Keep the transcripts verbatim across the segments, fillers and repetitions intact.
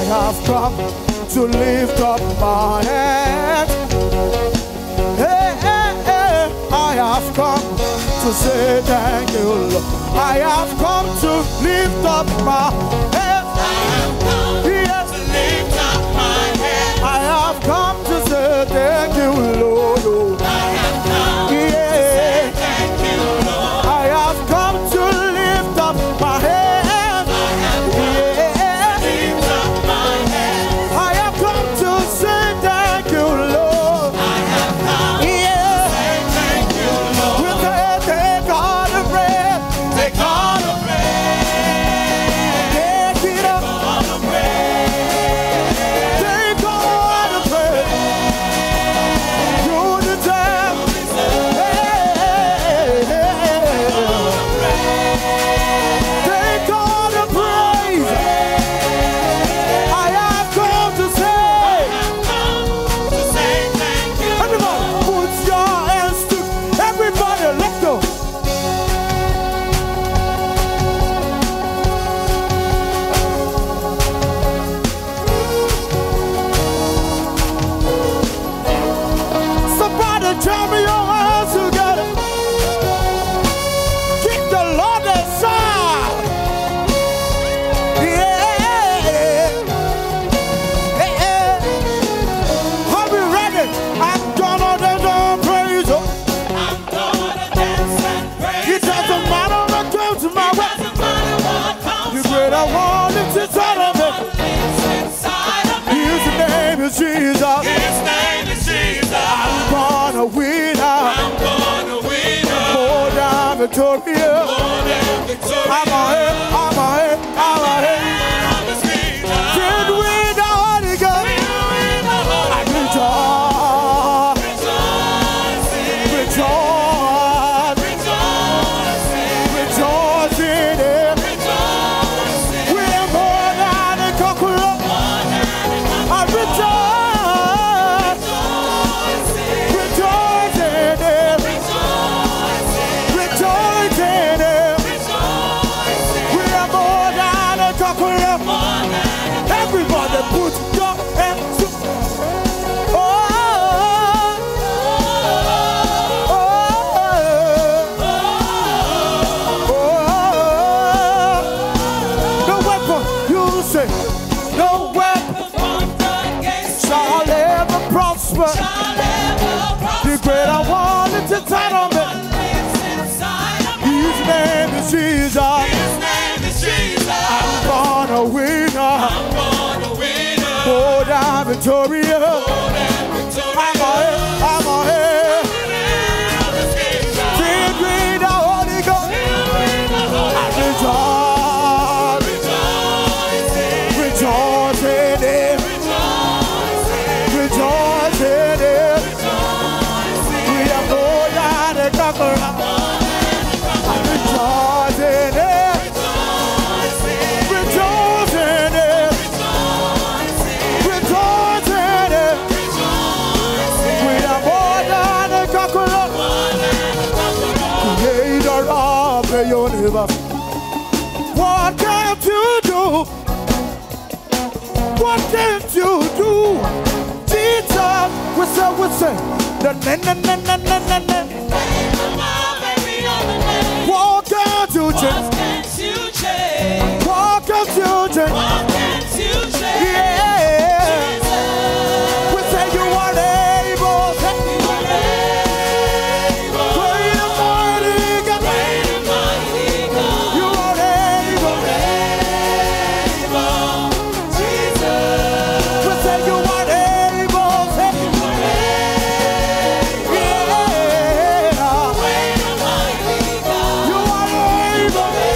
I have come to lift up my hands. Hey, hey, hey, I have come to say thank you, Lord. I have come to lift up my hands. I have come Yes, to lift up my head. I have come to say thank you, Lord. I have come to Yeah, say thank you, Lord. I have come to lift up my hands. I have come Yeah, to lift up my head. I have come to say thank you, Lord. I have come to Yeah, say thank you, Lord. we say take all the praise, Take all the praise. take it up, All the praise. take all the praise. You deserve, hey, take all the praise. I have come to say, Come to say thank you. everybody, put your hands to, everybody, let's go. Somebody tell me your hands together. Keep the Lord aside. Yeah. Hey, hey. Are we ready? I'm gonna dance and praise you. I'm gonna dance and praise. It doesn't matter what comes to my way. Doesn't matter what comes The greater one is inside of me. inside of me. His name is Jesus. His name is Jesus. I'm gonna win out. I'm gonna win up. More than victorious. More than victorious. I'm ahead, I'm ahead, I'm ahead. I'm a speaker. Filled with the Holy Ghost. Filled with the Holy I rejoice, Rejoicing. rejoice, Rejoicing. rejoice in Him. Rejoicing. We are more than a conqueror. I rejoice, rejoice in Him. Rejoice in Him. We are more than a conqueror. Everybody put your hands to. Oh, oh, oh, oh. No weapon, you say, no weapon shall ever prosper. The greater one is inside of me. His name is Jesus. I'm gonna win. More than victorious. I'm ahead, I'm ahead. Filled with the Holy Ghost. I rejoice, rejoice in Him. Rejoice in Him. We are more than a conqueror. I rejoice in Him. Rejoice in Him. Rejoice in Him. We are more than a conqueror. Creator of the universe. What can't you do? What can't you do? Jesus, we say, we say, na na na na na na na na. What can't you change? What can't you change? Yeah. We say you are able. Great and mighty God. You are able. We say you are able. Yeah. You are able.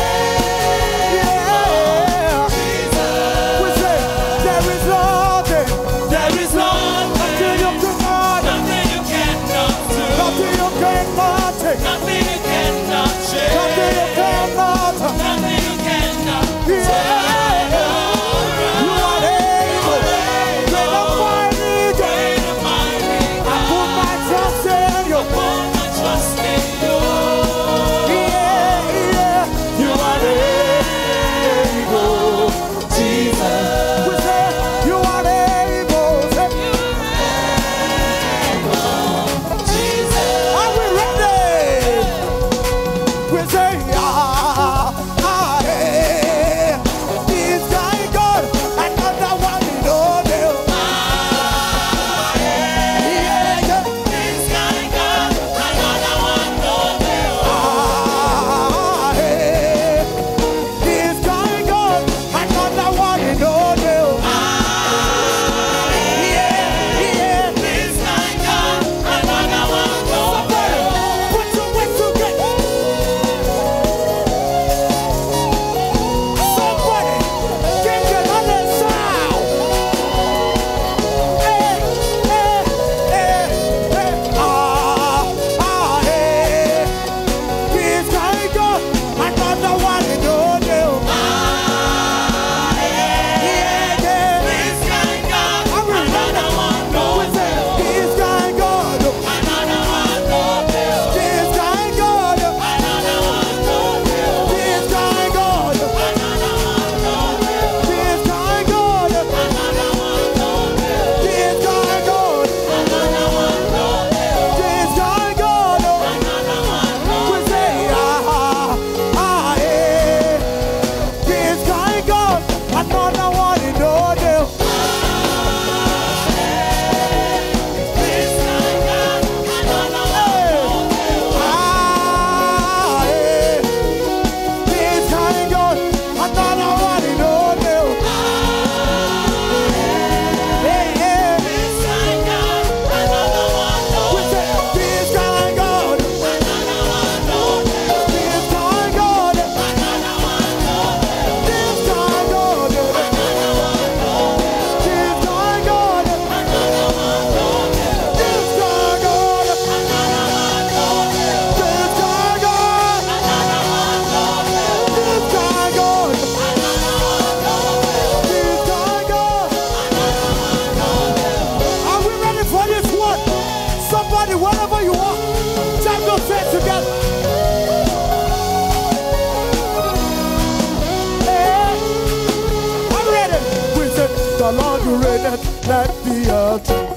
the Lord, you reigneth, let the earth